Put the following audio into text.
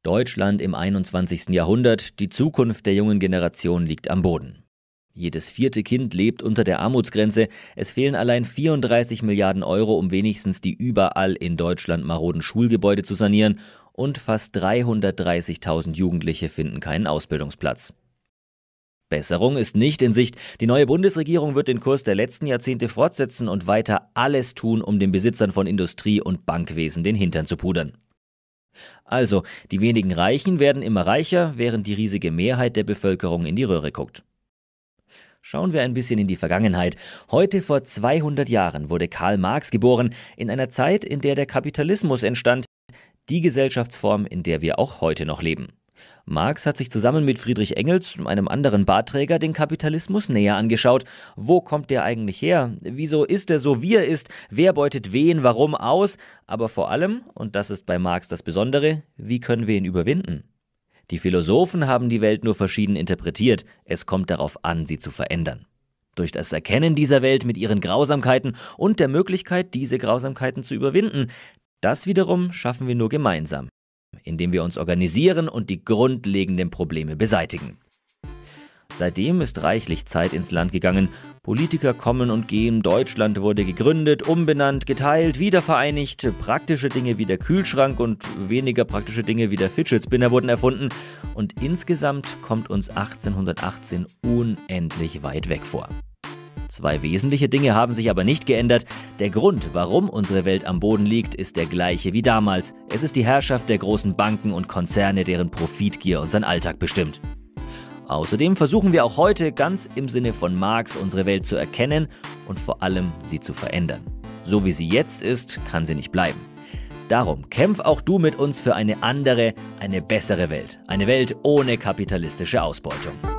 Deutschland im 21. Jahrhundert, die Zukunft der jungen Generation liegt am Boden. Jedes vierte Kind lebt unter der Armutsgrenze, es fehlen allein 34 Milliarden Euro, um wenigstens die überall in Deutschland maroden Schulgebäude zu sanieren, und fast 330.000 Jugendliche finden keinen Ausbildungsplatz. Besserung ist nicht in Sicht. Die neue Bundesregierung wird den Kurs der letzten Jahrzehnte fortsetzen und weiter alles tun, um den Besitzern von Industrie und Bankwesen den Hintern zu pudern. Also, die wenigen Reichen werden immer reicher, während die riesige Mehrheit der Bevölkerung in die Röhre guckt. Schauen wir ein bisschen in die Vergangenheit. Heute vor 200 Jahren wurde Karl Marx geboren, in einer Zeit, in der der Kapitalismus entstand, die Gesellschaftsform, in der wir auch heute noch leben. Marx hat sich zusammen mit Friedrich Engels, einem anderen Bartträger, den Kapitalismus näher angeschaut. Wo kommt der eigentlich her? Wieso ist er so, wie er ist? Wer beutet wen, warum aus? Aber vor allem, und das ist bei Marx das Besondere, wie können wir ihn überwinden? Die Philosophen haben die Welt nur verschieden interpretiert. Es kommt darauf an, sie zu verändern. Durch das Erkennen dieser Welt mit ihren Grausamkeiten und der Möglichkeit, diese Grausamkeiten zu überwinden. Das wiederum schaffen wir nur gemeinsam, indem wir uns organisieren und die grundlegenden Probleme beseitigen. Seitdem ist reichlich Zeit ins Land gegangen. Politiker kommen und gehen, Deutschland wurde gegründet, umbenannt, geteilt, wiedervereinigt. Praktische Dinge wie der Kühlschrank und weniger praktische Dinge wie der Fidget Spinner wurden erfunden. Und insgesamt kommt uns 1818 unendlich weit weg vor. Zwei wesentliche Dinge haben sich aber nicht geändert. Der Grund, warum unsere Welt am Boden liegt, ist der gleiche wie damals. Es ist die Herrschaft der großen Banken und Konzerne, deren Profitgier unseren Alltag bestimmt. Außerdem versuchen wir auch heute ganz im Sinne von Marx unsere Welt zu erkennen und vor allem sie zu verändern. So wie sie jetzt ist, kann sie nicht bleiben. Darum kämpf auch du mit uns für eine andere, eine bessere Welt. Eine Welt ohne kapitalistische Ausbeutung.